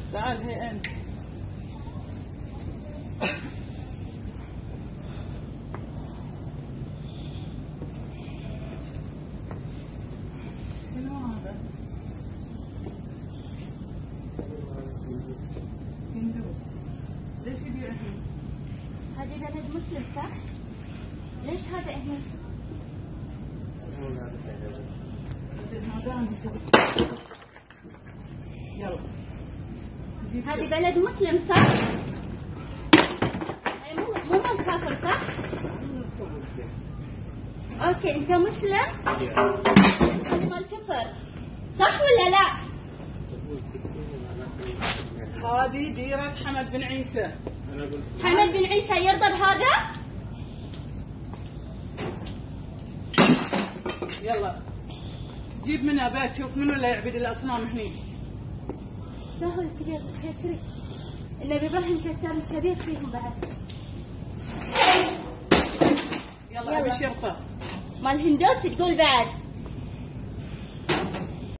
تعال هي انت. شنو هذا؟ هندوس. ليش يبيع هنا؟ هذه بلد مسلم صح؟ ليش هذا هنا؟ يلا. هذه بلد مسلم صح؟ أي مو مال كافر صح؟ اوكي انت مسلم؟ هذه مال كفر صح ولا لا؟ هذه ديرة حمد بن عيسى. حمد بن عيسى يرضى بهذا؟ يلا جيب منها بيت شوف منو اللي يعبد الاصنام هني. لا هو الكبير كسري. النبي ابراهيم كسر الكبير فيهم بعد. يلا ابي شرطه. مال هندوس تقول بعد.